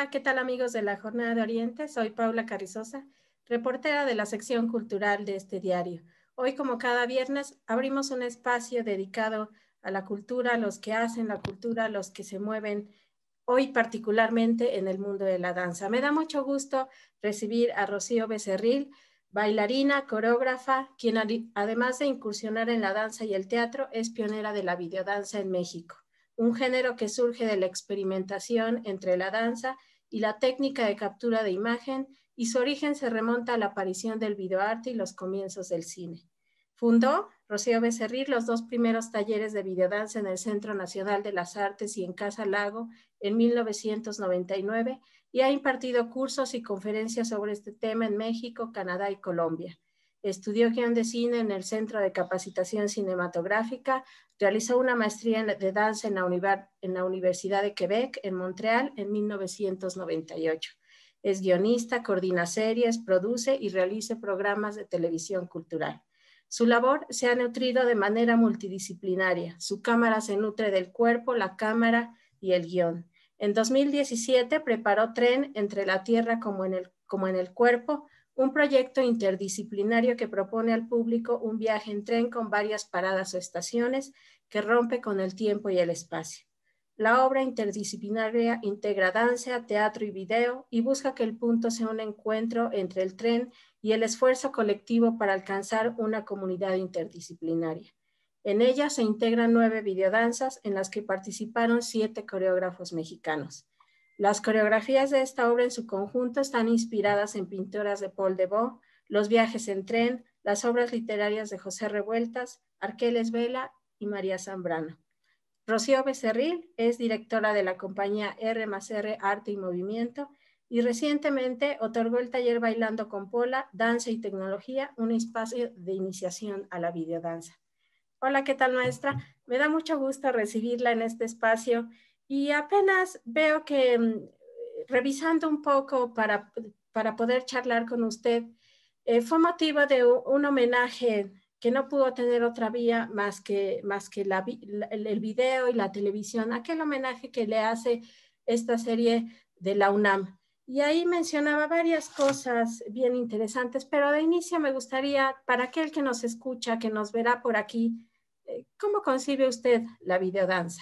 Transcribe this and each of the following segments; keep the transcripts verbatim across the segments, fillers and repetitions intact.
Hola, ¿qué tal amigos de la Jornada de Oriente? Soy Paula Carrizosa, reportera de la sección cultural de este diario. Hoy, como cada viernes, abrimos un espacio dedicado a la cultura, a los que hacen la cultura, a los que se mueven hoy particularmente en el mundo de la danza. Me da mucho gusto recibir a Rocío Becerril, bailarina, coreógrafa, quien además de incursionar en la danza y el teatro, es pionera de la videodanza en México, un género que surge de la experimentación entre la danza y la técnica de captura de imagen, y su origen se remonta a la aparición del videoarte y los comienzos del cine. Fundó, Rocío Becerril, los dos primeros talleres de videodanza en el Centro Nacional de las Artes y en Casa Lago en mil novecientos noventa y nueve, y ha impartido cursos y conferencias sobre este tema en México, Canadá y Colombia. Estudió guión de cine en el Centro de Capacitación Cinematográfica, realizó una maestría de danza en la, en la Universidad de Quebec, en Montreal, en mil novecientos noventa y ocho. Es guionista, coordina series, produce y realiza programas de televisión cultural. Su labor se ha nutrido de manera multidisciplinaria. Su cámara se nutre del cuerpo, la cámara y el guión. En dos mil diecisiete preparó Tren entre la tierra como en el, como en el cuerpo, un proyecto interdisciplinario que propone al público un viaje en tren con varias paradas o estaciones que rompe con el tiempo y el espacio. La obra interdisciplinaria integra danza, teatro y video y busca que el punto sea un encuentro entre el tren y el esfuerzo colectivo para alcanzar una comunidad interdisciplinaria. En ella se integran nueve videodanzas en las que participaron siete coreógrafos mexicanos. Las coreografías de esta obra en su conjunto están inspiradas en pinturas de Paul Debord, Los viajes en tren, las obras literarias de José Revueltas, Arqueles Vela y María Zambrano. Rocío Becerril es directora de la compañía R más R Arte y Movimiento y recientemente otorgó el taller Bailando con Pola, Danza y Tecnología, un espacio de iniciación a la videodanza. Hola, ¿qué tal, maestra? Me da mucho gusto recibirla en este espacio y apenas veo que revisando un poco para, para poder charlar con usted, eh, fue motivo de un, un homenaje que no pudo tener otra vía más que, más que la, la, el video y la televisión, aquel homenaje que le hace esta serie de la UNAM. Y ahí mencionaba varias cosas bien interesantes, pero de inicio me gustaría, para aquel que nos escucha, que nos verá por aquí, ¿cómo concibe usted la videodanza?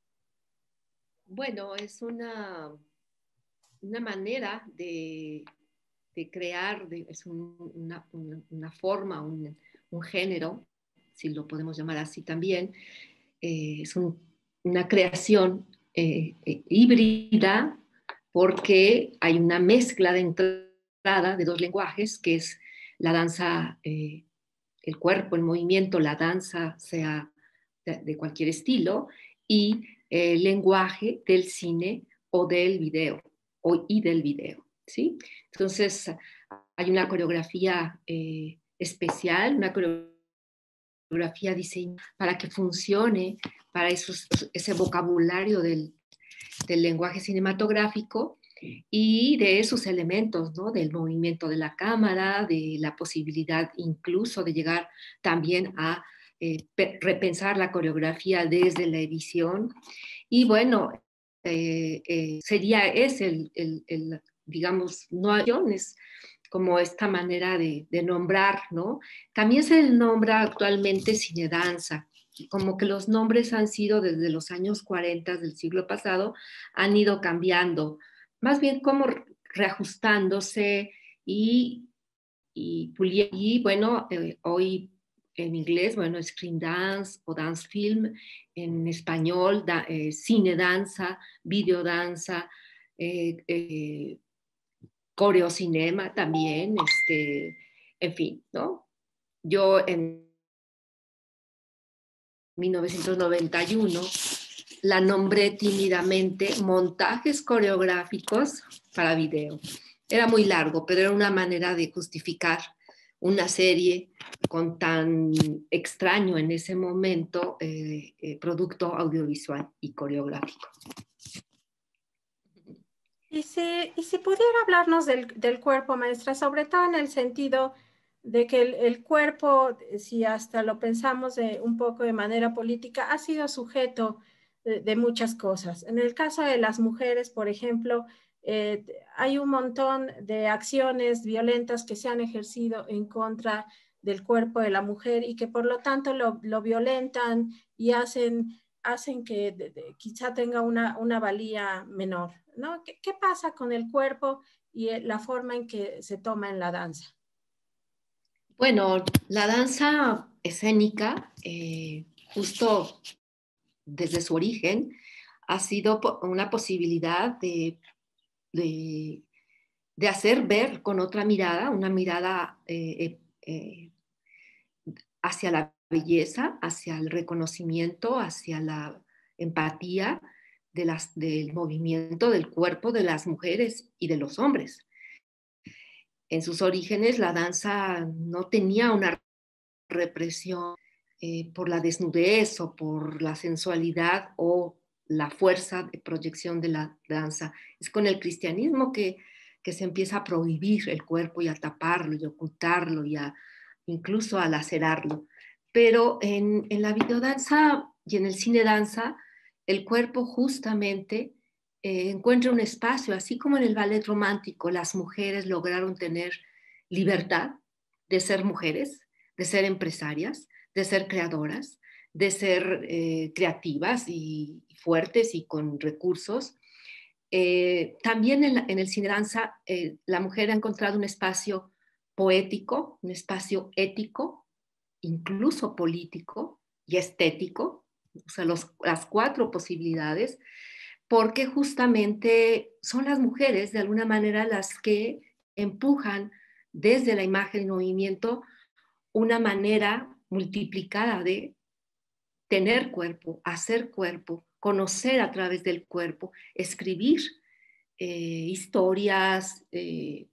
Bueno, es una, una manera de, de crear, de, es un, una, una, una, forma, un, un, género, si lo podemos llamar así también, eh, es un, una creación eh, eh, híbrida porque hay una mezcla de entrada de dos lenguajes, que es la danza, eh, el cuerpo, el movimiento, la danza, sea de, de cualquier estilo, y el lenguaje del cine o del video, o, y del video, ¿sí? Entonces, hay una coreografía eh, especial, una coreografía diseñada para que funcione para esos, ese vocabulario del, del lenguaje cinematográfico y de esos elementos, ¿no? Del movimiento de la cámara, de la posibilidad incluso de llegar también a eh, repensar la coreografía desde la edición. Y bueno, eh, eh, sería ese el, el, el, digamos, no hay opciones, como esta manera de, de nombrar, ¿no? También se nombra actualmente cinedanza, como que los nombres han sido desde los años cuarenta del siglo pasado, han ido cambiando, más bien como reajustándose y, y, y bueno, eh, hoy en inglés, bueno, screen dance o dance film, en español, da, eh, cine danza, videodanza, eh, eh, coreocinema también, este, en fin, ¿no? Yo en mil novecientos noventa y uno la nombré tímidamente Montajes Coreográficos para Video. Era muy largo, pero era una manera de justificar una serie con tan extraño en ese momento eh, eh, producto audiovisual y coreográfico. Y si, y si pudiera hablarnos del, del cuerpo, maestra, sobre todo en el sentido de que el, el cuerpo, si hasta lo pensamos de, un poco de manera política, ha sido sujeto de, de muchas cosas. En el caso de las mujeres, por ejemplo, eh, hay un montón de acciones violentas que se han ejercido en contra del cuerpo de la mujer y que por lo tanto lo, lo violentan y hacen, hacen que de, de, quizá tenga una, una valía menor, ¿no? ¿Qué, ¿Qué pasa con el cuerpo y la forma en que se toma en la danza? Bueno, la danza escénica, eh, justo desde su origen, ha sido una posibilidad de, de, de hacer ver con otra mirada, una mirada eh, eh, hacia la belleza, hacia el reconocimiento, hacia la empatía de las, del movimiento del cuerpo de las mujeres y de los hombres. En sus orígenes, la danza no tenía una represión eh, por la desnudez o por la sensualidad o la fuerza de proyección de la danza. Es con el cristianismo que, que se empieza a prohibir el cuerpo y a taparlo y ocultarlo y a, incluso a lacerarlo. Pero en, en la videodanza y en el cine danza, el cuerpo justamente eh, encuentra un espacio, así como en el ballet romántico las mujeres lograron tener libertad de ser mujeres, de ser empresarias, de ser creadoras, de ser eh, creativas y fuertes y con recursos. Eh, también en, la, en, el cine danza eh, la mujer ha encontrado un espacio poético, un espacio ético, incluso político y estético, o sea, los, las cuatro posibilidades, porque justamente son las mujeres de alguna manera las que empujan desde la imagen y movimiento una manera multiplicada de tener cuerpo, hacer cuerpo, conocer a través del cuerpo, escribir eh, historias eh,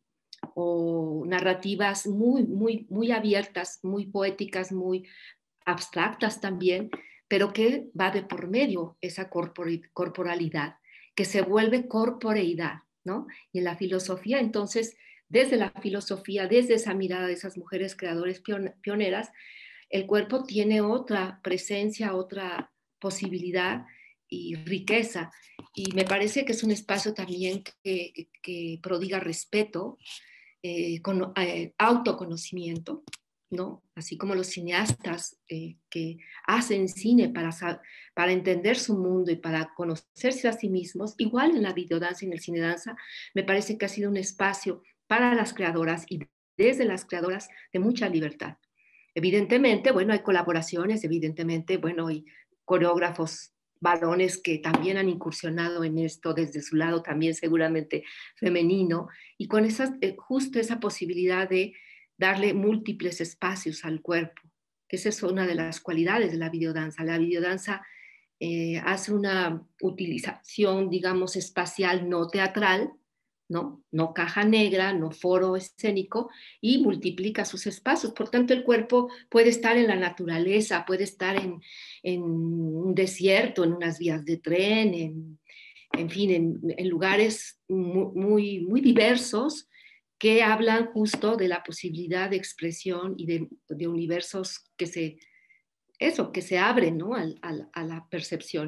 o narrativas muy, muy, muy abiertas, muy poéticas, muy abstractas también, pero que va de por medio esa corporalidad, que se vuelve corporeidad, ¿no? Y en la filosofía, entonces, desde la filosofía, desde esa mirada de esas mujeres creadores pioneras, el cuerpo tiene otra presencia, otra posibilidad y riqueza. Y me parece que es un espacio también que, que, que prodiga respeto, eh, con, eh, autoconocimiento, ¿no? Así como los cineastas eh, que hacen cine para, para entender su mundo y para conocerse a sí mismos, igual en la videodanza y en el cine danza, me parece que ha sido un espacio para las creadoras y desde las creadoras de mucha libertad. Evidentemente, bueno, hay colaboraciones, evidentemente, bueno, hay coreógrafos varones que también han incursionado en esto desde su lado también seguramente femenino, y con esas, eh, justo esa posibilidad de darle múltiples espacios al cuerpo, que esa es una de las cualidades de la videodanza. La videodanza eh, hace una utilización, digamos, espacial no teatral, ¿no? No caja negra, no foro escénico, y multiplica sus espacios. Por tanto, el cuerpo puede estar en la naturaleza, puede estar en, en un desierto, en unas vías de tren, en, en fin, en, en lugares muy, muy diversos que hablan justo de la posibilidad de expresión y de, de universos que se, eso, que se abren, ¿no? Al, al, a la percepción.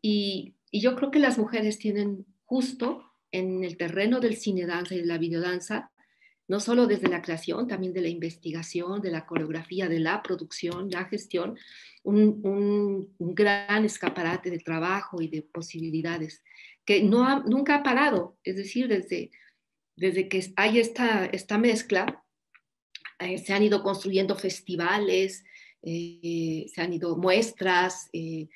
Y, y yo creo que las mujeres tienen justo en el terreno del cine danza y de la videodanza, no solo desde la creación, también de la investigación, de la coreografía, de la producción, la gestión, un, un, un gran escaparate de trabajo y de posibilidades que no ha, nunca ha parado. Es decir, desde, desde que hay esta, esta mezcla, eh, se han ido construyendo festivales, eh, se han ido muestras, eh,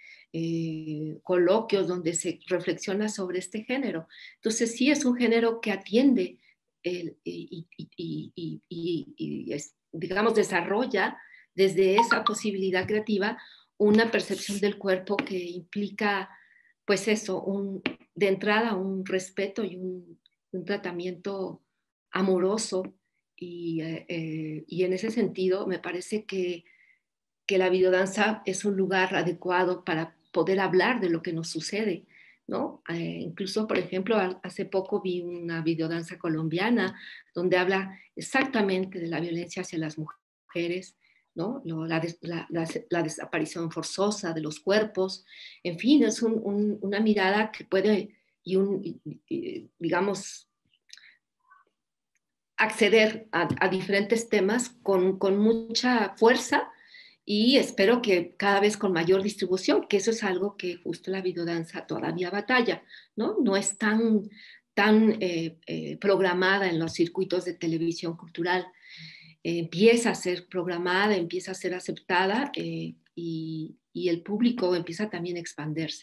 eh, coloquios donde se reflexiona sobre este género. Entonces sí es un género que atiende eh, y, y, y, y, es, digamos, desarrolla desde esa posibilidad creativa una percepción del cuerpo que implica, pues eso, un, de entrada un respeto y un, un tratamiento amoroso. Y, eh, y en ese sentido me parece que que la videodanza es un lugar adecuado para poder hablar de lo que nos sucede, ¿no? Eh, incluso, por ejemplo, hace poco vi una videodanza colombiana donde habla exactamente de la violencia hacia las mujeres, ¿no? La, la, la, la desaparición forzosa de los cuerpos, en fin, es un, un, una mirada que puede y un, y, y, digamos, acceder a, a diferentes temas con, con mucha fuerza y espero que cada vez con mayor distribución, que eso es algo que justo la videodanza todavía batalla, ¿no? No es tan, tan eh, eh, programada en los circuitos de televisión cultural. Eh, empieza a ser programada, empieza a ser aceptada eh, y, y el público empieza también a expandirse.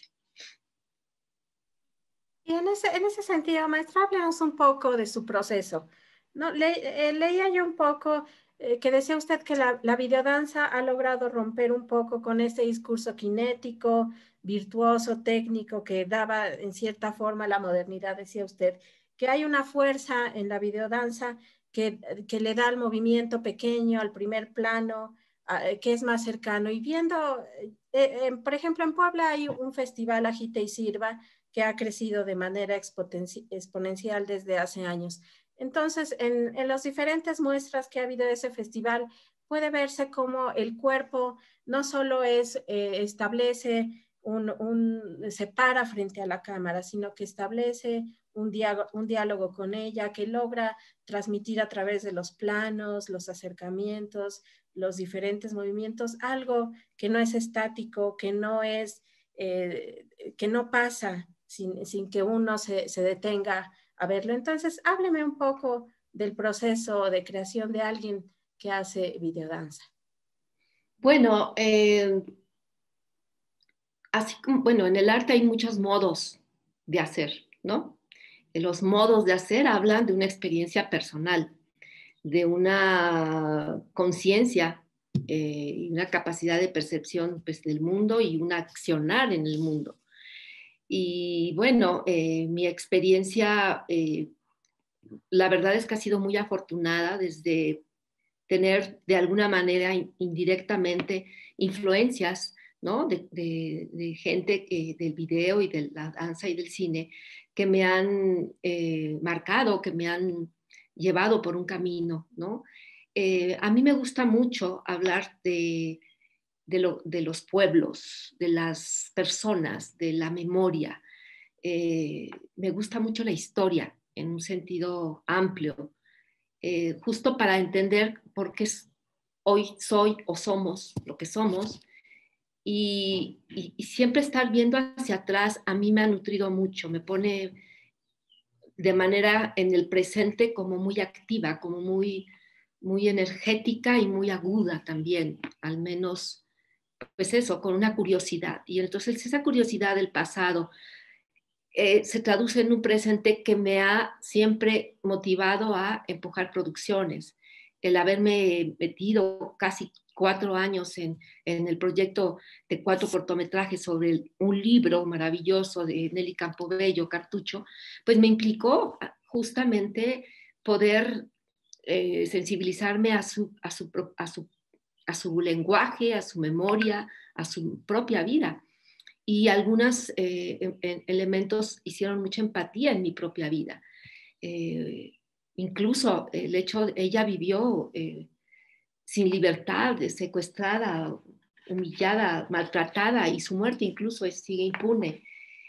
Y en ese, en ese sentido, maestra, háblanos un poco de su proceso. ¿No? Le, eh, leía yo un poco eh, que decía usted que la, la videodanza ha logrado romper un poco con este discurso cinético, virtuoso, técnico que daba en cierta forma la modernidad, decía usted, que hay una fuerza en la videodanza que, que le da al movimiento pequeño, al primer plano, a, que es más cercano. Y viendo, eh, eh, por ejemplo, en Puebla hay un festival Agite y Sirva, que ha crecido de manera exponencial desde hace años. Entonces, en, en las diferentes muestras que ha habido de ese festival, puede verse como el cuerpo no solo es, eh, establece un, un, se para frente a la cámara, sino que establece un diálogo, un diálogo con ella, que logra transmitir a través de los planos, los acercamientos, los diferentes movimientos, algo que no es estático, que no es, eh, que no pasa sin, sin que uno se, se detenga a verlo. Entonces, hábleme un poco del proceso de creación de alguien que hace videodanza. Bueno, eh, así como, bueno, en el arte hay muchos modos de hacer, ¿no? Los modos de hacer hablan de una experiencia personal, de una conciencia eh, y una capacidad de percepción pues, del mundo y un accionar en el mundo. Y bueno, eh, mi experiencia, eh, la verdad es que ha sido muy afortunada desde tener de alguna manera indirectamente influencias, ¿no? de, de, de gente eh, del video y de la danza y del cine que me han eh, marcado, que me han llevado por un camino, ¿no? Eh, a mí me gusta mucho hablar de, de, lo, de los pueblos, de las personas, de la memoria. Eh, me gusta mucho la historia en un sentido amplio, eh, justo para entender por qué hoy soy o somos lo que somos. Y, y, y siempre estar viendo hacia atrás a mí me ha nutrido mucho, me pone de manera en el presente como muy activa, como muy, muy energética y muy aguda también, al menos, pues eso, con una curiosidad. Y entonces esa curiosidad del pasado eh, se traduce en un presente que me ha siempre motivado a empujar producciones. El haberme metido casi cuatro años en, en el proyecto de cuatro cortometrajes sobre el, un libro maravilloso de Nelly Campobello, Cartucho, pues me implicó justamente poder eh, sensibilizarme a su, a, su, a, su, a su lenguaje, a su memoria, a su propia vida. Y algunos eh, elementos hicieron mucha empatía en mi propia vida. Eh, incluso el hecho, ella vivió eh, sin libertad, secuestrada, humillada, maltratada, y su muerte incluso sigue impune.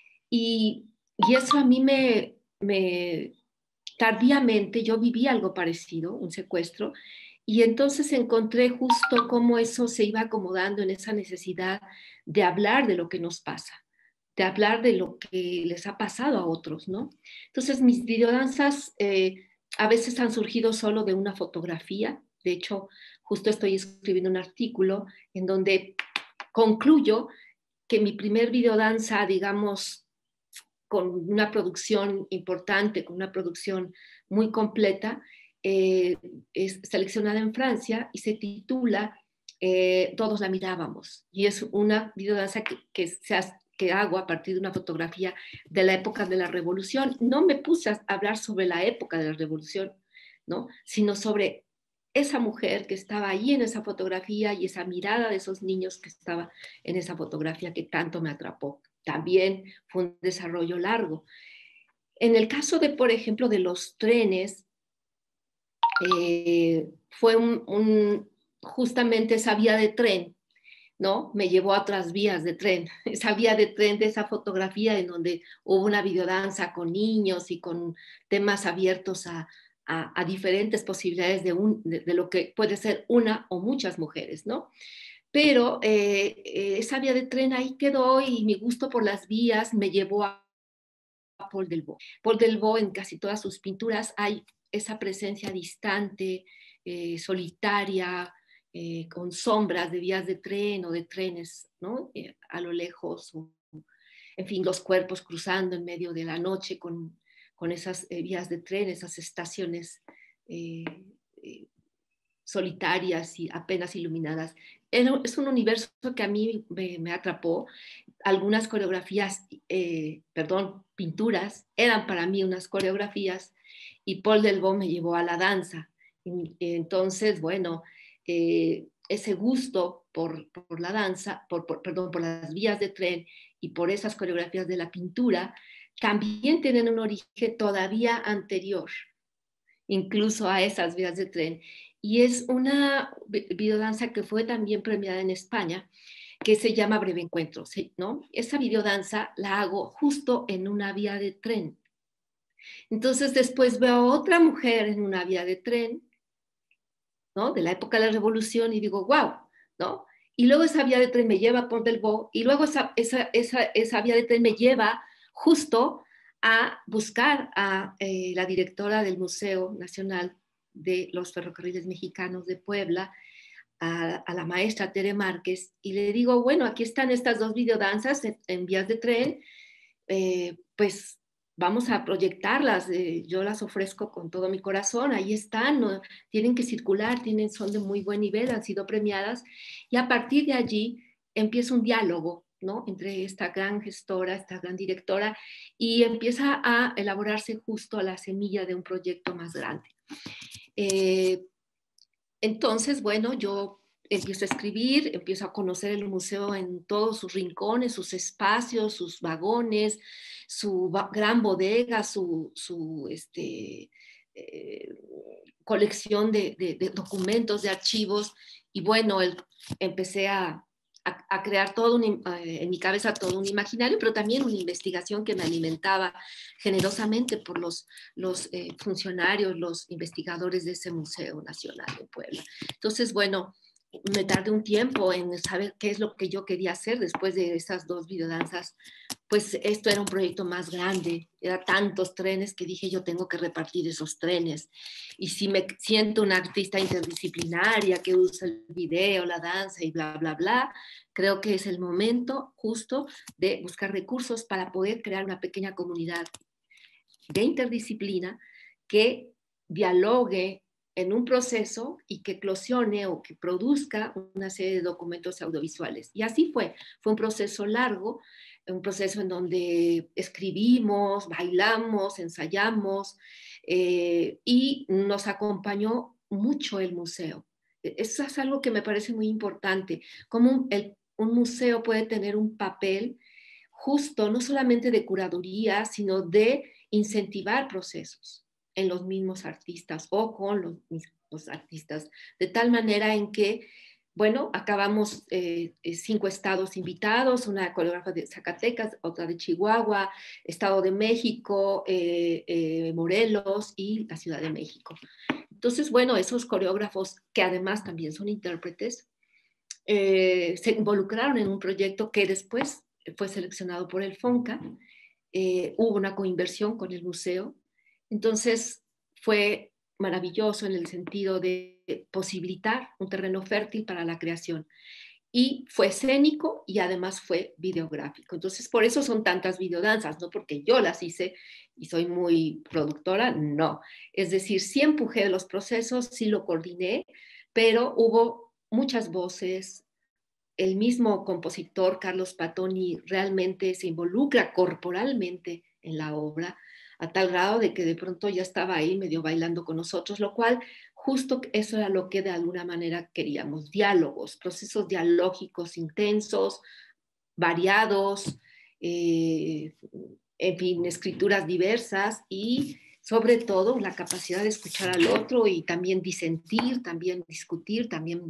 Y, y eso a mí me, me, tardíamente, yo viví algo parecido, un secuestro, y entonces encontré justo cómo eso se iba acomodando en esa necesidad de hablar de lo que nos pasa, de hablar de lo que les ha pasado a otros, ¿no? Entonces mis videodanzas eh, a veces han surgido solo de una fotografía. De hecho, justo estoy escribiendo un artículo en donde concluyo que mi primer videodanza, digamos, con una producción importante, con una producción muy completa, eh, es seleccionada en Francia y se titula eh, Todos la mirábamos. Y es una videodanza que, que, se hace, que hago a partir de una fotografía de la época de la Revolución. No me puse a hablar sobre la época de la Revolución, ¿no? Sino sobre esa mujer que estaba ahí en esa fotografía y esa mirada de esos niños que estaba en esa fotografía que tanto me atrapó. También fue un desarrollo largo. En el caso de, por ejemplo, de los trenes, eh, fue un, un, justamente esa vía de tren ¿no? Me llevó a otras vías de tren. Esa vía de tren de esa fotografía en donde hubo una videodanza con niños y con temas abiertos a, a, a diferentes posibilidades de, un, de, de lo que puede ser una o muchas mujeres, ¿no? Pero eh, eh, esa vía de tren ahí quedó y mi gusto por las vías me llevó a Paul Delvaux. Paul Delvaux en casi todas sus pinturas hay esa presencia distante, eh, solitaria, eh, con sombras de vías de tren o de trenes, ¿no? Eh, a lo lejos, o, en fin, los cuerpos cruzando en medio de la noche con, con esas eh, vías de tren, esas estaciones eh, eh, solitarias y apenas iluminadas. Es un universo que a mí me, me atrapó. Algunas coreografías, eh, perdón, pinturas, eran para mí unas coreografías y Paul Delvaux me llevó a la danza. Y, entonces, bueno, eh, ese gusto por, por la danza, por, por, perdón, por las vías de tren y por esas coreografías de la pintura, también tienen un origen todavía anterior, incluso a esas vías de tren. Y es una videodanza que fue también premiada en España, que se llama Breve Encuentro, ¿no? Esa videodanza la hago justo en una vía de tren. Entonces después veo a otra mujer en una vía de tren, ¿no? De la época de la Revolución y digo, wow, ¿no? Y luego esa vía de tren me lleva a Pont Delvaux y luego esa, esa, esa, esa vía de tren me lleva justo a buscar a eh, la directora del Museo Nacional de los Ferrocarriles Mexicanos de Puebla, a, a la maestra Tere Márquez, y le digo, bueno, aquí están estas dos videodanzas en, en vías de tren, eh, pues vamos a proyectarlas, eh, yo las ofrezco con todo mi corazón, ahí están, no, tienen que circular, tienen, son de muy buen nivel, han sido premiadas, y a partir de allí empieza un diálogo, ¿no? Entre esta gran gestora, esta gran directora, y empieza a elaborarse justo la semilla de un proyecto más grande. Eh, entonces, bueno, yo empiezo a escribir, empiezo a conocer el museo en todos sus rincones, sus espacios, sus vagones, su gran bodega, su, su este, eh, colección de, de, de documentos, de archivos, y bueno, el, empecé a, a, a crear todo un, en mi cabeza todo un imaginario, pero también una investigación que me alimentaba generosamente por los, los eh, funcionarios, los investigadores de ese Museo Nacional de Puebla. Entonces, bueno, me tardé un tiempo en saber qué es lo que yo quería hacer después de esas dos videodanzas. Pues esto era un proyecto más grande, era tantos trenes que dije yo tengo que repartir esos trenes. Y si me siento una artista interdisciplinaria que usa el video, la danza y bla, bla, bla, creo que es el momento justo de buscar recursos para poder crear una pequeña comunidad de interdisciplina que dialogue en un proceso y que eclosione o que produzca una serie de documentos audiovisuales. Y así fue, fue un proceso largo, un proceso en donde escribimos, bailamos, ensayamos, eh, y nos acompañó mucho el museo. Eso es algo que me parece muy importante, cómo un, el, un museo puede tener un papel justo, no solamente de curaduría, sino de incentivar procesos en los mismos artistas o con los mismos artistas, de tal manera en que, bueno, acabamos eh, cinco estados invitados, una coreógrafa de Zacatecas, otra de Chihuahua, Estado de México, eh, eh, Morelos y la Ciudad de México. Entonces, bueno, esos coreógrafos, que además también son intérpretes, eh, se involucraron en un proyecto que después fue seleccionado por el FONCA. Eh, hubo una coinversión con el museo. Entonces fue maravilloso en el sentido de posibilitar un terreno fértil para la creación. Y fue escénico y además fue videográfico. Entonces, por eso son tantas videodanzas, no porque yo las hice y soy muy productora, no. Es decir, sí empujé los procesos, sí lo coordiné, pero hubo muchas voces. El mismo compositor, Carlos Patoni, realmente se involucra corporalmente en la obra, a tal grado de que de pronto ya estaba ahí medio bailando con nosotros, lo cual justo eso era lo que de alguna manera queríamos, diálogos, procesos dialógicos intensos, variados, eh, en fin, escrituras diversas y sobre todo la capacidad de escuchar al otro y también disentir, también discutir, también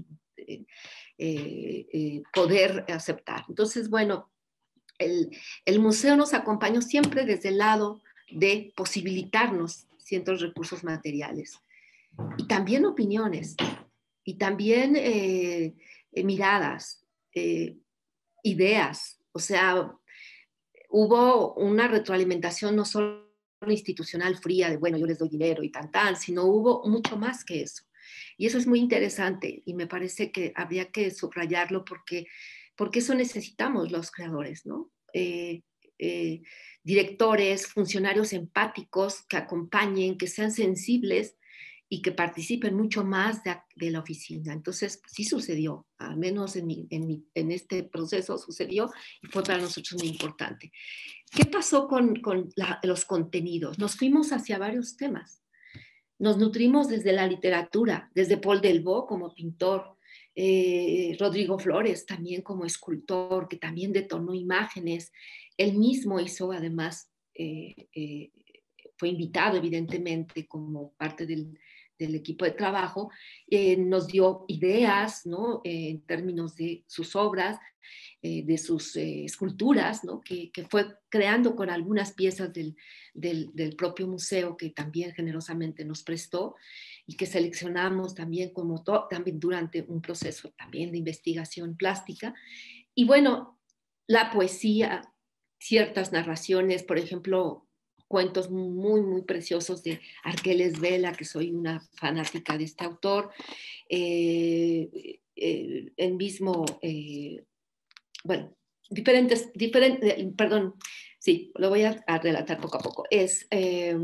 eh, eh, poder aceptar. Entonces, bueno, el, el museo nos acompañó siempre desde el lado de posibilitarnos ciertos recursos materiales y también opiniones y también eh, eh, miradas, eh, ideas. O sea, hubo una retroalimentación no solo institucional fría de, bueno, yo les doy dinero y tan tan, sino hubo mucho más que eso. Y eso es muy interesante y me parece que habría que subrayarlo porque, porque eso necesitamos los creadores, ¿no? Eh, eh, directores, funcionarios empáticos que acompañen, que sean sensibles y que participen mucho más de, de la oficina. Entonces, sí sucedió, al menos en, mi, en, mi, en este proceso sucedió y fue para nosotros muy importante. ¿Qué pasó con, con la, los contenidos? Nos fuimos hacia varios temas. Nos nutrimos desde la literatura, desde Paul Delvaux como pintor, eh, Rodrigo Flores también como escultor, que también detonó imágenes. Él mismo hizo además, eh, eh, fue invitado evidentemente como parte del, del equipo de trabajo, eh, nos dio ideas, ¿no? Eh, en términos de sus obras, eh, de sus eh, esculturas, ¿no? que, que fue creando con algunas piezas del, del, del propio museo que también generosamente nos prestó y que seleccionamos también, como también durante un proceso también de investigación plástica. Y bueno, la poesía, ciertas narraciones, por ejemplo, cuentos muy, muy preciosos de Arqueles Vela, que soy una fanática de este autor, eh, eh, el mismo, eh, bueno, diferentes, diferentes, perdón, sí, lo voy a, a relatar poco a poco, es eh,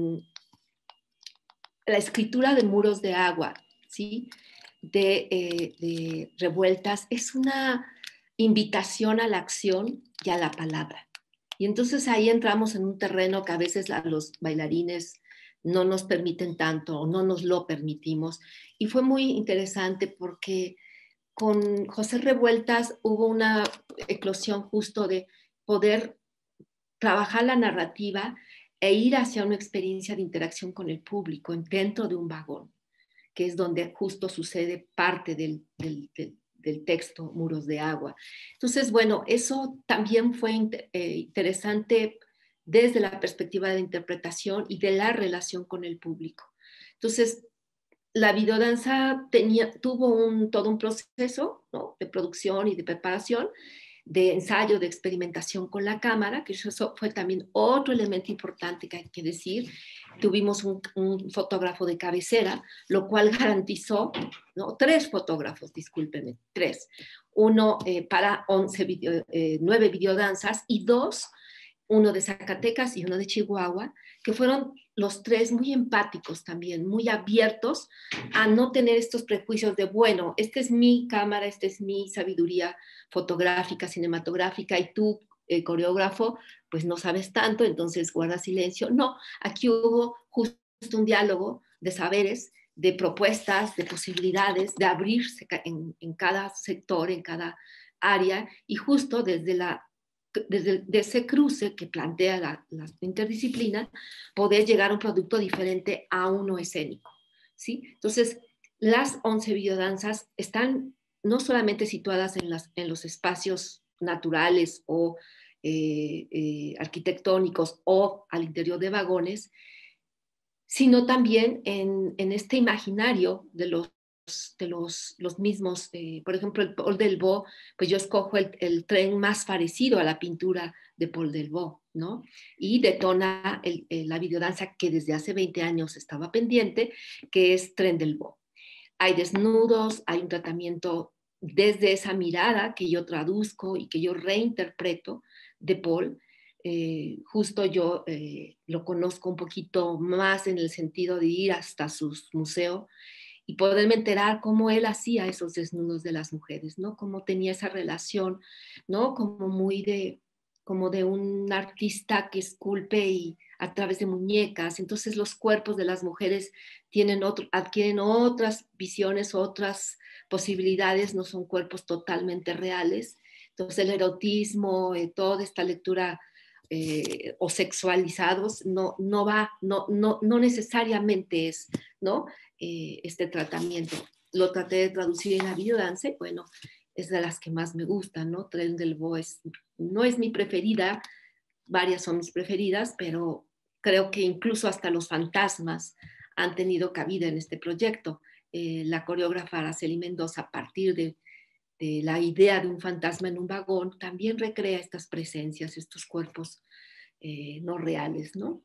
la escritura de Muros de Agua, ¿sí? De, eh, de Revueltas, es una invitación a la acción y a la palabra. Y entonces ahí entramos en un terreno que a veces a los bailarines no nos permiten tanto o no nos lo permitimos. Y fue muy interesante porque con José Revueltas hubo una eclosión justo de poder trabajar la narrativa e ir hacia una experiencia de interacción con el público dentro de un vagón, que es donde justo sucede parte del, del, del, del texto Muros de Agua. Entonces, bueno, eso también fue eh, interesante desde la perspectiva de interpretación y de la relación con el público. Entonces, la videodanza tenía, tuvo un, todo un proceso, ¿no? De producción y de preparación, de ensayo, de experimentación con la cámara, que eso fue también otro elemento importante que hay que decir. Tuvimos un, un fotógrafo de cabecera, lo cual garantizó, ¿no? Tres fotógrafos, discúlpenme, tres. Uno eh, para once video, eh, nueve videodanzas y dos, uno de Zacatecas y uno de Chihuahua, que fueron los tres muy empáticos también, muy abiertos a no tener estos prejuicios de, bueno, esta es mi cámara, esta es mi sabiduría fotográfica, cinematográfica, y tú, eh, coreógrafo, pues no sabes tanto, entonces guarda silencio. No, aquí hubo justo un diálogo de saberes, de propuestas, de posibilidades, de abrirse en, en cada sector, en cada área, y justo desde la desde de ese cruce que plantea la, la interdisciplina, poder llegar a un producto diferente a uno escénico, ¿sí? Entonces, las once videodanzas están no solamente situadas en, las, en los espacios naturales o eh, eh, arquitectónicos o al interior de vagones, sino también en, en este imaginario de los de los, los mismos, eh, por ejemplo, el Paul Delvaux, pues yo escojo el, el tren más parecido a la pintura de Paul Delvaux, ¿no? Y detona el, el, la videodanza que desde hace veinte años estaba pendiente, que es Tren Delvaux. Hay desnudos, hay un tratamiento desde esa mirada que yo traduzco y que yo reinterpreto de Paul. Eh, justo yo eh, lo conozco un poquito más en el sentido de ir hasta su museo y poderme enterar cómo él hacía esos desnudos de las mujeres, ¿no? Cómo tenía esa relación, ¿no? Como muy de, como de un artista que esculpe y a través de muñecas. Entonces los cuerpos de las mujeres tienen otro, adquieren otras visiones, otras posibilidades, no son cuerpos totalmente reales. Entonces el erotismo, eh, toda esta lectura eh, o sexualizados no, no va, no, no, no necesariamente es, ¿no? Eh, este tratamiento. lo traté de traducir en la videodanza y bueno, es de las que más me gustan, ¿no? Tren del Bo es, no es mi preferida, varias son mis preferidas, pero creo que incluso hasta los fantasmas han tenido cabida en este proyecto. Eh, la coreógrafa Araceli Mendoza, a partir de, de la idea de un fantasma en un vagón, también recrea estas presencias, estos cuerpos eh, no reales, ¿no?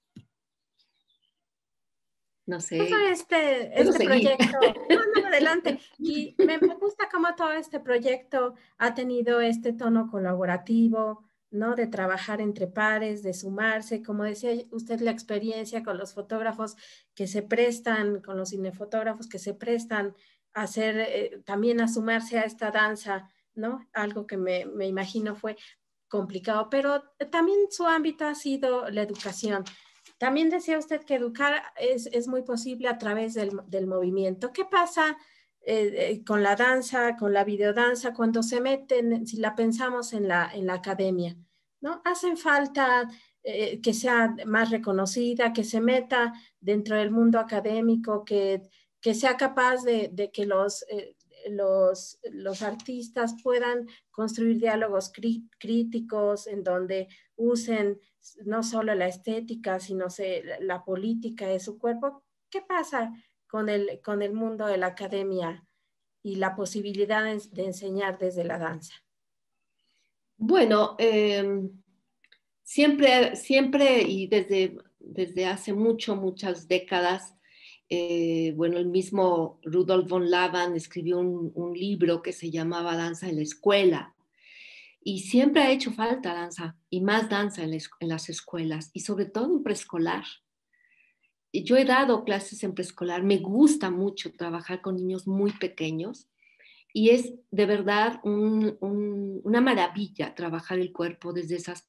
No Todo sé, este, puedo este seguir. proyecto, no, no, adelante. Y me, me gusta cómo todo este proyecto ha tenido este tono colaborativo, ¿no? De trabajar entre pares, de sumarse, como decía usted, la experiencia con los fotógrafos que se prestan, con los cinefotógrafos que se prestan a hacer, eh, también a sumarse a esta danza, ¿no? Algo que me, me imagino fue complicado, pero también su ámbito ha sido la educación. También decía usted que educar es, es muy posible a través del, del movimiento. ¿Qué pasa eh, eh, con la danza, con la videodanza, cuando se meten, si la pensamos en la, en la academia, ¿no? Hacen falta eh, que sea más reconocida, que se meta dentro del mundo académico, que, que sea capaz de, de que los, eh, los, los artistas puedan construir diálogos crí críticos en donde usen no solo la estética, sino se, la política de su cuerpo. ¿Qué pasa con el, con el mundo de la academia y la posibilidad de, de enseñar desde la danza? Bueno, eh, siempre, siempre y desde, desde hace mucho, muchas décadas, eh, bueno, el mismo Rudolf von Laban escribió un, un libro que se llamaba Danza en la Escuela. Y siempre ha hecho falta danza y más danza en, la, en las escuelas y sobre todo en preescolar. Yo he dado clases en preescolar, me gusta mucho trabajar con niños muy pequeños y es de verdad un, un, una maravilla trabajar el cuerpo desde esas.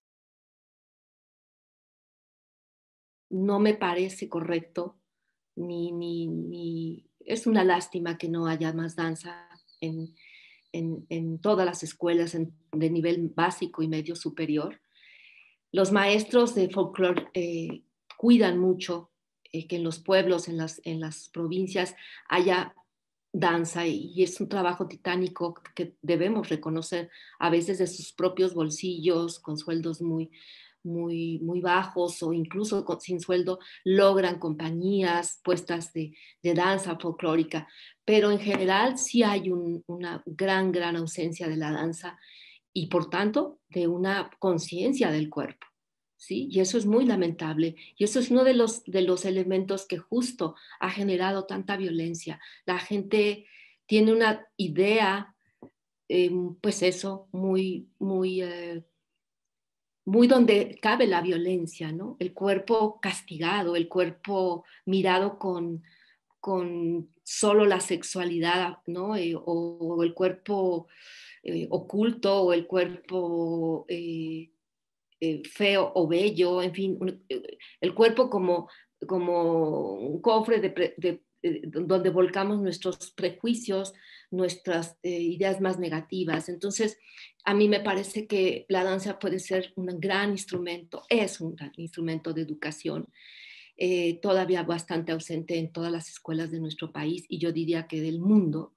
No me parece correcto, ni, ni, ni es una lástima que no haya más danza en, en, en todas las escuelas en, de nivel básico y medio superior. Los maestros de folclore eh, cuidan mucho eh, que en los pueblos, en las, en las provincias, haya danza y, y es un trabajo titánico que debemos reconocer a veces de sus propios bolsillos, con sueldos muy, muy, muy bajos o incluso con, sin sueldo, logran compañías puestas de, de danza folclórica, pero en general sí hay un, una gran, gran ausencia de la danza y por tanto de una conciencia del cuerpo. ¿Sí? Y eso es muy lamentable. Y eso es uno de los, de los elementos que justo ha generado tanta violencia. La gente tiene una idea, eh, pues eso, muy, muy, eh, muy donde cabe la violencia, ¿no? El cuerpo castigado, el cuerpo mirado con, con solo la sexualidad, ¿no? Eh, o, o, el cuerpo eh, oculto o el cuerpo eh, eh, feo o bello, en fin, un, el cuerpo como, como un cofre de, de, de, donde volcamos nuestros prejuicios, nuestras eh, ideas más negativas. Entonces, a mí me parece que la danza puede ser un gran instrumento, es un gran instrumento de educación, eh, todavía bastante ausente en todas las escuelas de nuestro país y yo diría que del mundo.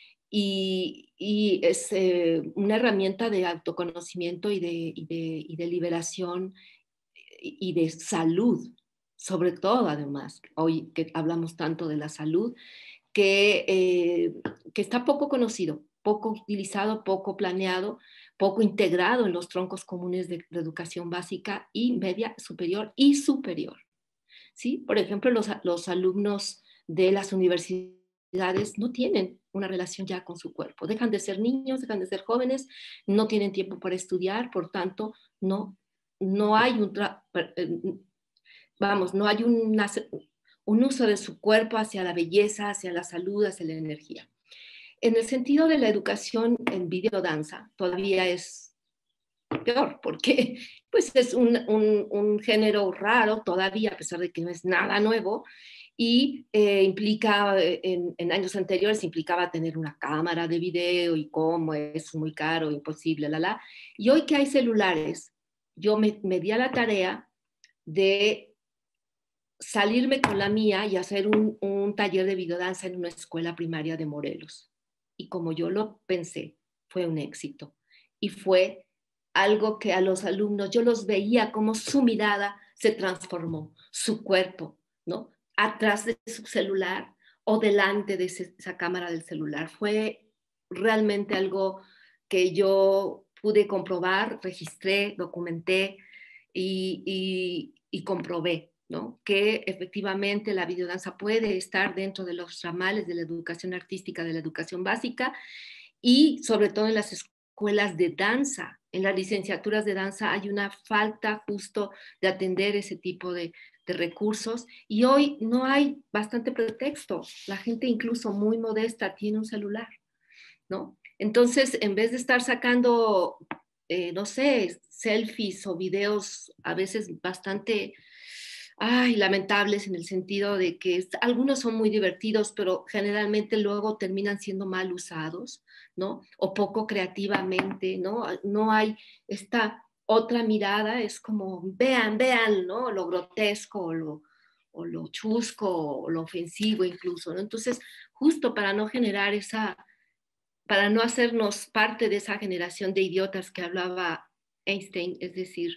Y, y es eh, una herramienta de autoconocimiento y de, y de, y de liberación y, y de salud, sobre todo además, hoy que hablamos tanto de la salud, que, eh, que está poco conocido, poco utilizado, poco planeado, poco integrado en los troncos comunes de, de educación básica y media superior y superior. ¿Sí? Por ejemplo, los, los alumnos de las universidades no tienen una relación ya con su cuerpo, dejan de ser niños, dejan de ser jóvenes, no tienen tiempo para estudiar, por tanto, no, no hay un, vamos, no hay una, un uso de su cuerpo hacia la belleza, hacia la salud, hacia la energía. En el sentido de la educación en videodanza, todavía es peor, porque pues es un, un, un género raro todavía, a pesar de que no es nada nuevo, y eh, implica, en, en, años anteriores implicaba tener una cámara de video y cómo es muy caro, imposible, la, la. Y hoy que hay celulares, yo me, me di a la tarea de salirme con la mía y hacer un, un taller de videodanza en una escuela primaria de Morelos. Y como yo lo pensé, fue un éxito. Y fue algo que a los alumnos, yo los veía como su mirada se transformó, su cuerpo, ¿no? Atrás de su celular o delante de ese, esa cámara del celular. Fue realmente algo que yo pude comprobar, registré, documenté y, y, y comprobé, ¿no? Que efectivamente la videodanza puede estar dentro de los ramales de la educación artística, de la educación básica y sobre todo en las escuelas de danza. En las licenciaturas de danza hay una falta justo de atender ese tipo de, de recursos y hoy no hay bastante pretexto. La gente incluso muy modesta tiene un celular, ¿no? Entonces, en vez de estar sacando, eh, no sé, selfies o videos a veces bastante, ay, lamentables en el sentido de que es, algunos son muy divertidos, pero generalmente luego terminan siendo mal usados, ¿no? O poco creativamente, ¿no? No hay esta otra mirada, es como, vean, vean, ¿no? Lo grotesco o lo, o lo chusco o lo ofensivo incluso, ¿no? Entonces, justo para no generar esa para no hacernos parte de esa generación de idiotas que hablaba Einstein, es decir,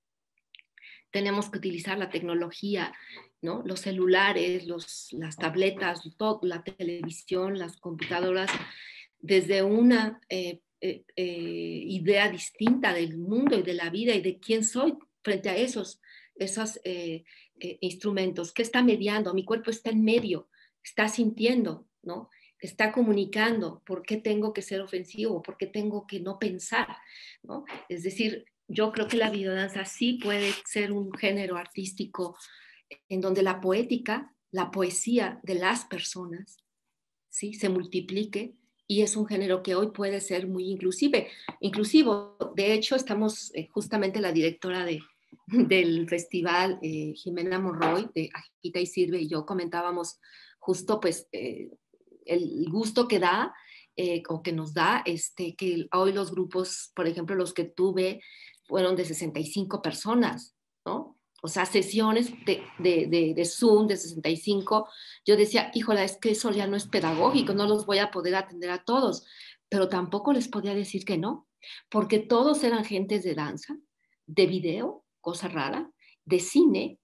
tenemos que utilizar la tecnología, ¿no? Los celulares, los, las tabletas, todo, la televisión, las computadoras, desde una eh, eh, eh, idea distinta del mundo y de la vida y de quién soy frente a esos, esos eh, eh, instrumentos. ¿Qué está mediando? Mi cuerpo está en medio, está sintiendo, ¿no? Está comunicando por qué tengo que ser ofensivo, por qué tengo que no pensar, ¿no? Es decir, yo creo que la videodanza sí puede ser un género artístico en donde la poética, la poesía de las personas, ¿sí? Se multiplique y es un género que hoy puede ser muy inclusive, inclusivo. De hecho, estamos eh, justamente la directora de, del festival, eh, Jimena Monroy, de Agita y Sirve, y yo comentábamos justo pues eh, el gusto que da eh, o que nos da este, que hoy los grupos, por ejemplo, los que tuve fueron de sesenta y cinco personas, ¿no? O sea, sesiones de, de, de, de Zoom de sesenta y cinco. Yo decía, híjola, es que eso ya no es pedagógico, no los voy a poder atender a todos, pero tampoco les podía decir que no, porque todos eran gentes de danza, de video, cosa rara, de cine,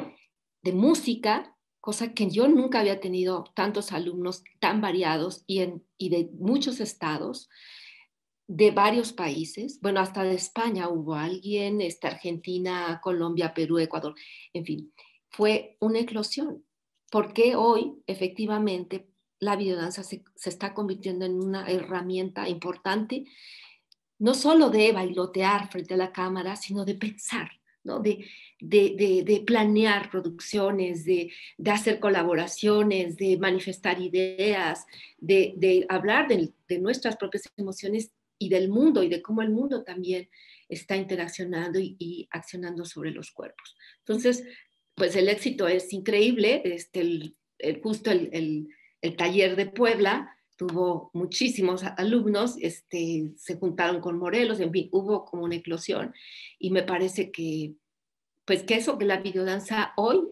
de música, cosa que yo nunca había tenido tantos alumnos tan variados y, en, y de muchos estados, de varios países, bueno, hasta de España hubo alguien, esta Argentina, Colombia, Perú, Ecuador, en fin, fue una eclosión, porque hoy efectivamente la videodanza se, se está convirtiendo en una herramienta importante, no solo de bailotear frente a la cámara, sino de pensar, ¿no? de, de, de, de planear producciones, de, de, hacer colaboraciones, de manifestar ideas, de, de hablar de, de nuestras propias emociones y del mundo y de cómo el mundo también está interaccionando y, y accionando sobre los cuerpos. Entonces, pues el éxito es increíble. Este, el, el, justo el, el, el taller de Puebla tuvo muchísimos alumnos, este, se juntaron con Morelos, en fin, hubo como una eclosión y me parece que, pues que eso, que la videodanza hoy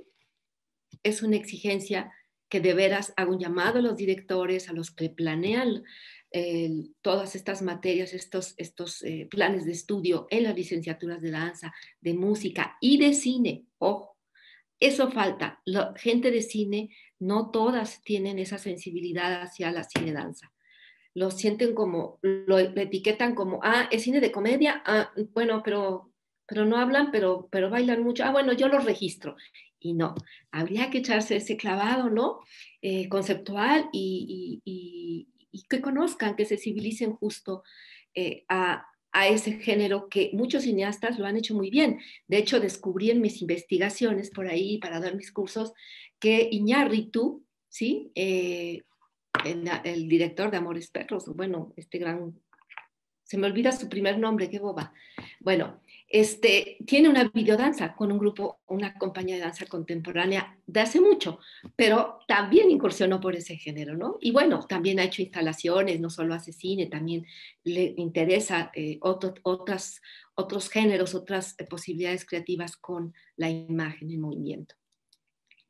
es una exigencia que de veras hago un llamado a los directores, a los que planean eh, todas estas materias, estos, estos eh, planes de estudio en las licenciaturas de danza, de música y de cine, ojo, eso falta. La gente de cine, no todas tienen esa sensibilidad hacia la cine danza. Lo sienten como, lo, lo etiquetan como, ah, es cine de comedia, ah, bueno, pero, pero no hablan, pero, pero bailan mucho, ah, bueno, yo los registro. Y no, habría que echarse ese clavado, ¿no? Eh, conceptual y, y, y, y, que conozcan, que sensibilicen justo eh, a, a ese género que muchos cineastas lo han hecho muy bien. De hecho, descubrí en mis investigaciones por ahí para dar mis cursos que Iñárritu, ¿sí? Eh, el, el director de Amores Perros, bueno, este gran, se me olvida su primer nombre, qué boba. Bueno, este, tiene una videodanza con un grupo, una compañía de danza contemporánea de hace mucho, pero también incursionó por ese género, ¿no? Y bueno, también ha hecho instalaciones, no solo hace cine, también le interesa eh, otro, otras, otros géneros, otras eh, posibilidades creativas con la imagen en movimiento.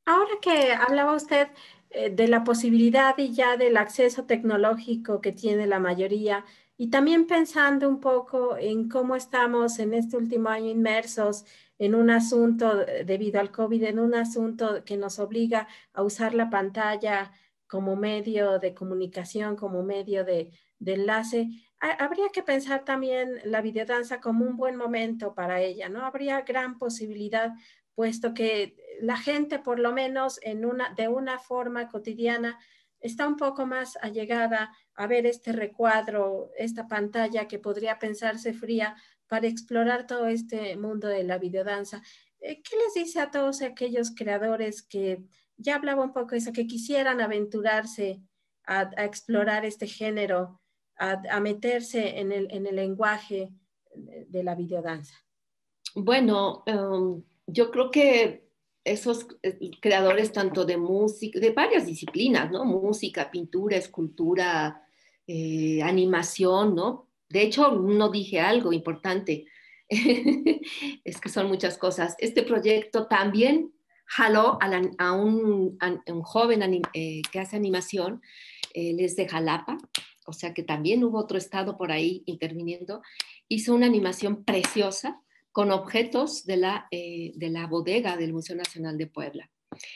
Ahora que hablaba usted eh, de la posibilidad y ya del acceso tecnológico que tiene la mayoría, y también pensando un poco en cómo estamos en este último año inmersos en un asunto eh, debido al COVID, en un asunto que nos obliga a usar la pantalla como medio de comunicación, como medio de, de enlace, ha- habría que pensar también la videodanza como un buen momento para ella, ¿no? Habría gran posibilidad, puesto que la gente, por lo menos en una, de una forma cotidiana, está un poco más allegada a ver este recuadro, esta pantalla que podría pensarse fría para explorar todo este mundo de la videodanza. Eh, ¿Qué les dice a todos aquellos creadores que ya hablaba un poco de eso, que quisieran aventurarse a, a explorar este género, a, a meterse en el, en el lenguaje de, de la videodanza? Bueno, um, yo creo que esos eh, creadores tanto de música, de varias disciplinas, ¿no? Música, pintura, escultura, eh, animación, ¿no? De hecho, no dije algo importante. Es que son muchas cosas. Este proyecto también jaló a, la- a un, a un joven anim- eh, que hace animación, él es de Jalapa, o sea que también hubo otro estado por ahí interviniendo. Hizo una animación preciosa con objetos de la, eh, de la bodega del Museo Nacional de Puebla.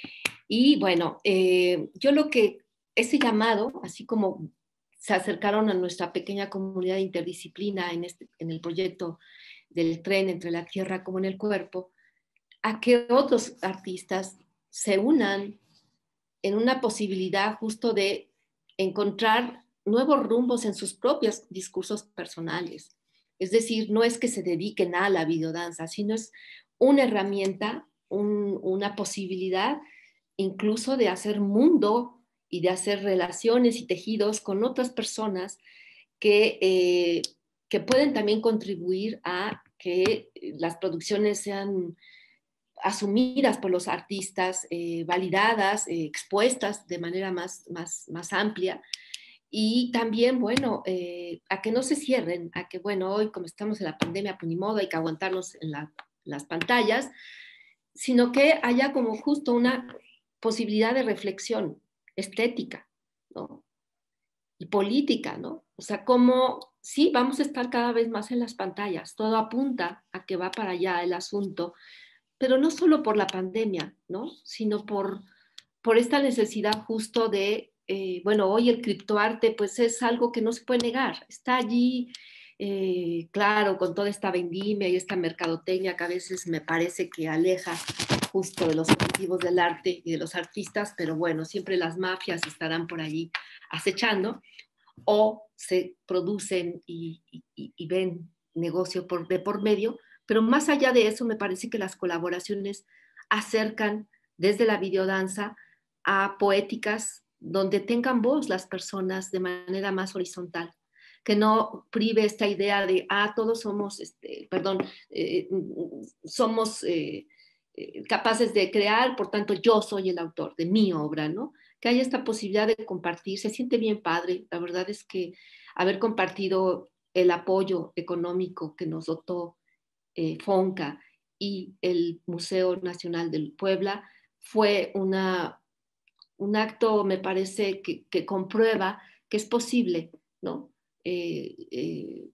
Y bueno, eh, yo lo que, ese llamado, así como se acercaron a nuestra pequeña comunidad interdisciplina en, este, en el proyecto del tren entre la tierra como en el cuerpo, a que otros artistas se unan en una posibilidad justo de encontrar nuevos rumbos en sus propios discursos personales. Es decir, no es que se dediquen a la videodanza, sino es una herramienta, un, una posibilidad incluso de hacer mundo y de hacer relaciones y tejidos con otras personas que, eh, que pueden también contribuir a que las producciones sean asumidas por los artistas, eh, validadas, eh, expuestas de manera más, más, más amplia. Y también, bueno, eh, a que no se cierren, a que, bueno, hoy como estamos en la pandemia, pues ni modo, hay que aguantarnos en la, las pantallas, sino que haya como justo una posibilidad de reflexión estética, ¿no? Y política, ¿no? O sea, como sí, vamos a estar cada vez más en las pantallas, todo apunta a que va para allá el asunto, pero no solo por la pandemia, ¿no? Sino por, por esta necesidad justo de, eh, bueno, hoy el criptoarte pues es algo que no se puede negar, está allí, eh, claro, con toda esta vendimia y esta mercadotecnia que a veces me parece que aleja justo de los objetivos del arte y de los artistas, pero bueno, siempre las mafias estarán por allí acechando o se producen y, y, y ven negocio por, de por medio, pero más allá de eso me parece que las colaboraciones acercan desde la videodanza a poéticas donde tengan voz las personas de manera más horizontal, que no prive esta idea de, ah, todos somos, este, perdón, eh, somos eh, eh, capaces de crear, por tanto yo soy el autor de mi obra, ¿no? Que haya esta posibilidad de compartir, se siente bien padre. La verdad es que haber compartido el apoyo económico que nos dotó eh, FONCA y el Museo Nacional del Puebla fue una, un acto, me parece, que, que comprueba que es posible, ¿no? Eh, eh,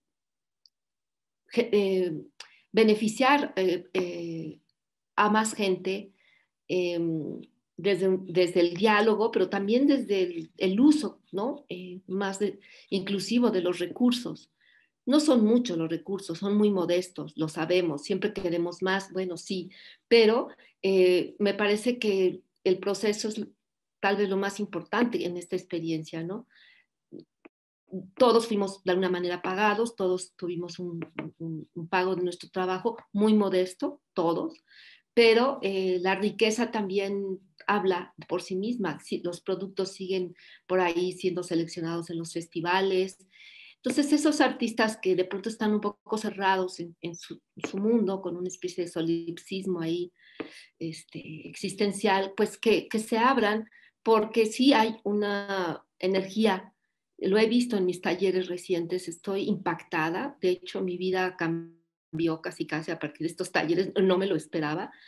eh, beneficiar eh, eh, a más gente eh, desde, desde, el diálogo, pero también desde el, el uso, ¿no? Eh, más de, inclusivo de los recursos. No son muchos los recursos, son muy modestos, lo sabemos, siempre queremos más, bueno, sí, pero eh, me parece que el proceso es tal vez lo más importante en esta experiencia, ¿no? Todos fuimos de alguna manera pagados, todos tuvimos un, un, un pago de nuestro trabajo muy modesto, todos, pero eh, la riqueza también habla por sí misma. Si los productos siguen por ahí siendo seleccionados en los festivales. Entonces, esos artistas que de pronto están un poco cerrados en, en, su, en su mundo, con una especie de solipsismo ahí este, existencial, pues que, que se abran, porque sí hay una energía. Lo he visto en mis talleres recientes, estoy impactada. De hecho, mi vida cambió casi casi a partir de estos talleres, no me lo esperaba,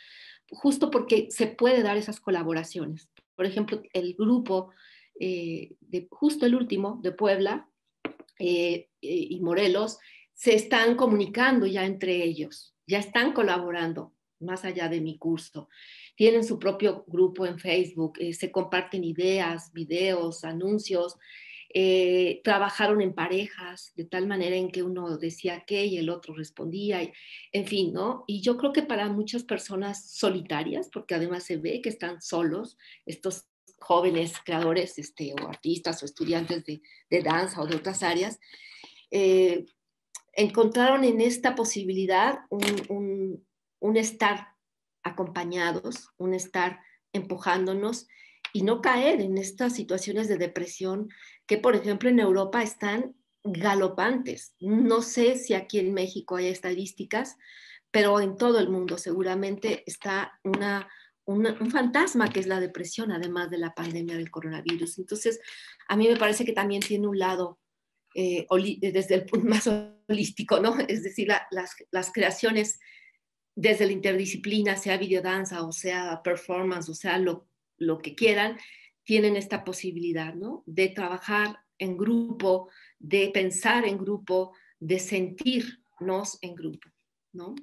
justo porque se puede dar esas colaboraciones. Por ejemplo, el grupo, eh, de, justo el último, de Puebla eh, eh, y Morelos, se están comunicando ya entre ellos, ya están colaborando más allá de mi curso. Tienen su propio grupo en Facebook, eh, se comparten ideas, videos, anuncios, eh, trabajaron en parejas, de tal manera en que uno decía qué y el otro respondía, y, en fin, ¿no? Y yo creo que para muchas personas solitarias, porque además se ve que están solos, estos jóvenes creadores este, o artistas o estudiantes de, de danza o de otras áreas, eh, encontraron en esta posibilidad un, un, un estar acompañados, un estar empujándonos y no caer en estas situaciones de depresión que, por ejemplo, en Europa están galopantes. No sé si aquí en México hay estadísticas, pero en todo el mundo seguramente está una, una, un fantasma que es la depresión, además de la pandemia del coronavirus. Entonces, a mí me parece que también tiene un lado eh, desde el punto más holístico, ¿no? Es decir, la, las, las creaciones desde la interdisciplina, sea videodanza o sea performance, o sea lo, lo que quieran, tienen esta posibilidad, ¿no? De trabajar en grupo, de pensar en grupo, de sentirnos en grupo, ¿no?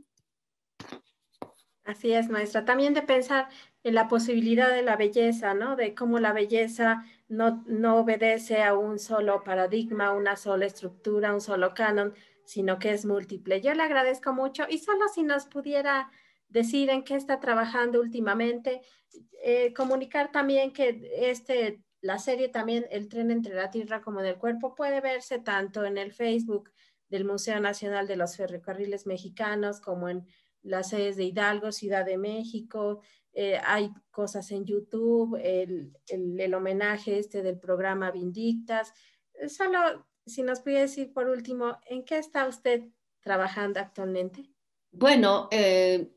Así es, maestra. También de pensar en la posibilidad de la belleza, ¿no? De cómo la belleza no, no obedece a un solo paradigma, una sola estructura, un solo canon, sino que es múltiple. Yo le agradezco mucho y solo si nos pudiera decir en qué está trabajando últimamente, eh, comunicar también que este, la serie también, El tren entre la tierra como del cuerpo, puede verse tanto en el Facebook del Museo Nacional de los Ferrocarriles Mexicanos como en las sedes de Hidalgo, Ciudad de México, eh, hay cosas en YouTube, el, el, el, homenaje este del programa Vindictas. Solo si nos puede decir por último, ¿en qué está usted trabajando actualmente? Bueno, eh,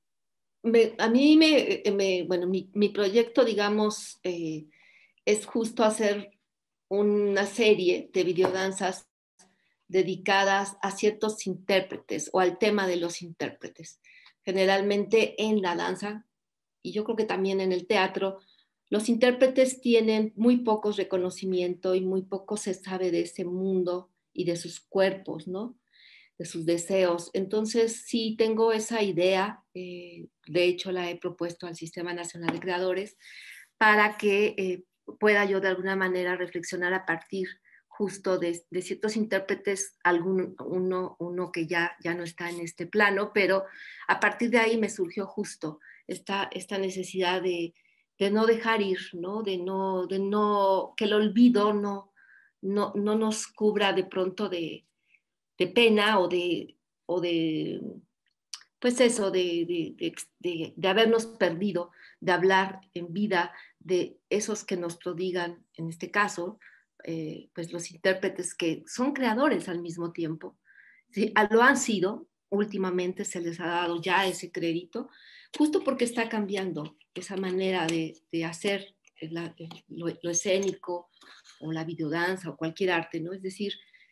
me, a mí me, me bueno, mi, mi, proyecto, digamos, eh, es justo hacer una serie de videodanzas dedicadas a ciertos intérpretes o al tema de los intérpretes. Generalmente en la danza, y yo creo que también en el teatro, los intérpretes tienen muy poco reconocimiento y muy poco se sabe de ese mundo y de sus cuerpos, ¿no? De sus deseos. Entonces, sí tengo esa idea, eh, de hecho la he propuesto al Sistema Nacional de Creadores, para que eh, pueda yo de alguna manera reflexionar a partir justo de, de ciertos intérpretes, algún, uno, uno que ya, ya no está en este plano, pero a partir de ahí me surgió justo esta, esta necesidad de, de no dejar ir, ¿no? De no, de no, que el olvido no, no, no nos cubra de pronto de, de pena o de, o de, pues eso, de, de, de, de, de habernos perdido, de hablar en vida de esos que nos prodigan, en este caso, eh, pues los intérpretes que son creadores al mismo tiempo. ¿Sí? Lo han sido, últimamente se les ha dado ya ese crédito, justo porque está cambiando esa manera de, de hacer la, lo, lo escénico o la videodanza o cualquier arte, ¿no? Es decir,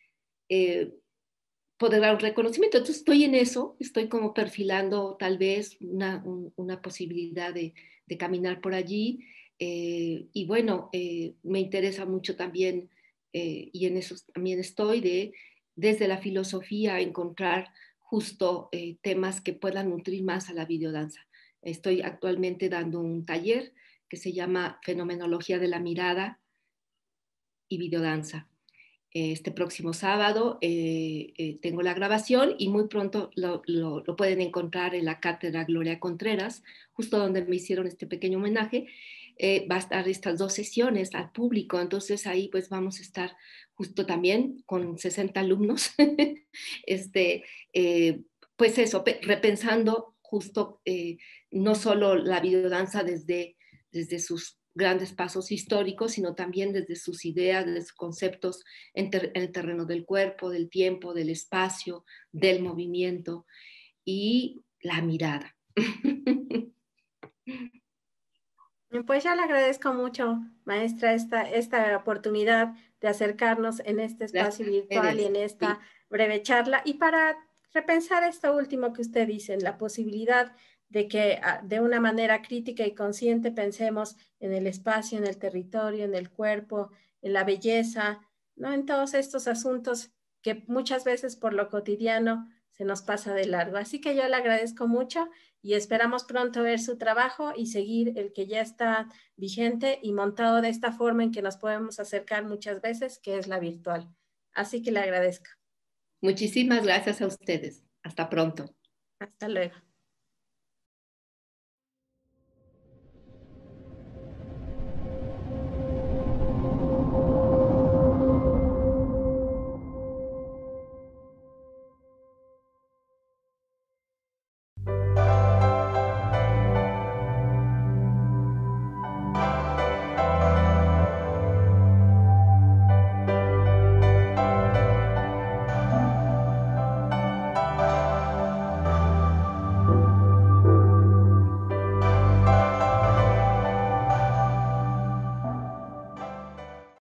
eh, poder dar un reconocimiento. Entonces estoy en eso, estoy como perfilando tal vez una, un, una posibilidad de, de, caminar por allí. Eh, y bueno, eh, me interesa mucho también, eh, y en eso también estoy, de desde la filosofía encontrar justo eh, temas que puedan nutrir más a la videodanza. Estoy actualmente dando un taller que se llama Fenomenología de la Mirada y Videodanza. Este próximo sábado eh, eh, tengo la grabación y muy pronto lo, lo, lo, pueden encontrar en la Cátedra Gloria Contreras, justo donde me hicieron este pequeño homenaje. Eh, va a estar estas dos sesiones al público, entonces ahí pues vamos a estar justo también con sesenta alumnos, este, eh, pues eso, repensando justo eh, no solo la videodanza desde, desde sus grandes pasos históricos, sino también desde sus ideas, desde sus conceptos en, ter en el terreno del cuerpo, del tiempo, del espacio, del movimiento y la mirada. Pues ya le agradezco mucho, maestra, esta, esta oportunidad de acercarnos en este espacio virtual y en esta breve charla. Y para repensar esto último que usted dice, la posibilidad de que de una manera crítica y consciente pensemos en el espacio, en el territorio, en el cuerpo, en la belleza, ¿no? En todos estos asuntos que muchas veces por lo cotidiano se nos pasa de largo. Así que yo le agradezco mucho y esperamos pronto ver su trabajo y seguir el que ya está vigente y montado de esta forma en que nos podemos acercar muchas veces, que es la virtual. Así que le agradezco. Muchísimas gracias a ustedes. Hasta pronto. Hasta luego.